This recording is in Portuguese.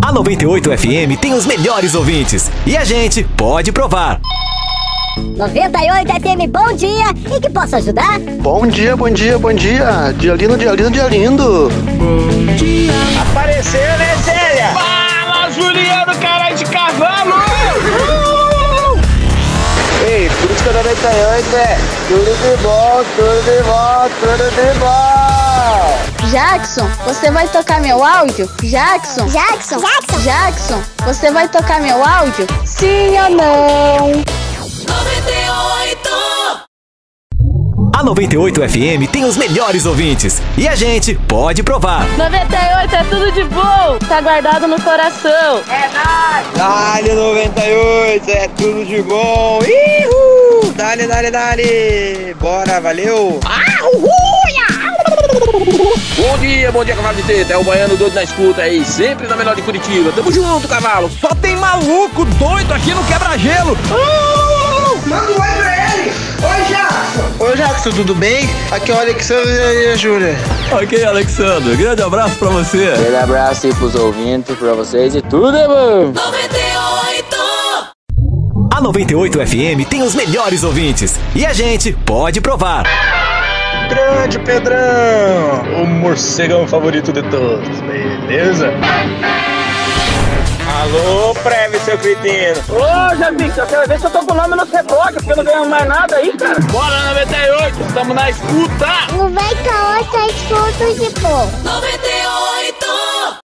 A 98 FM tem os melhores ouvintes e a gente pode provar. 98 FM, bom dia! Em que posso ajudar? Bom dia, bom dia, bom dia! Dia lindo, dia lindo, dia lindo! Bom dia! Apareceu, né, Célia? Fala, Juliano, caralho de cavalo! Ei, Crítica 98 é tudo de bom, tudo de bom, tudo de bom! Jackson, você vai tocar meu áudio? Jackson, você vai tocar meu áudio? Sim ou não? 98! A 98 FM tem os melhores ouvintes e a gente pode provar. 98 é tudo de bom, tá guardado no coração. É nóis! Dale 98, é tudo de bom. Ihu! Dale, dale, dale! Bora, valeu! Bom dia, cavalo de teta. É o baiano doido na escuta aí, sempre na melhor de Curitiba. Tamo junto, cavalo. Só tem maluco doido aqui no quebra-gelo. Manda um oi pra ele! Oi, Jackson! Oi, Jackson, tudo bem? Aqui é o Alexandre e a Júlia. Ok, Alexandre, grande abraço pra você. Grande abraço aí pros ouvintes, pra vocês e tudo é bom! 98! A 98 FM tem os melhores ouvintes e a gente pode provar. Grande Pedrão, o morcegão favorito de todos, beleza? Alô, Preve, seu cretino! Ô, Javinho, eu quero ver se eu tô com o nome no reboque, porque eu não ganho mais nada aí, cara. Bora, 98, estamos na escuta! 98 é tudo de bom. 98!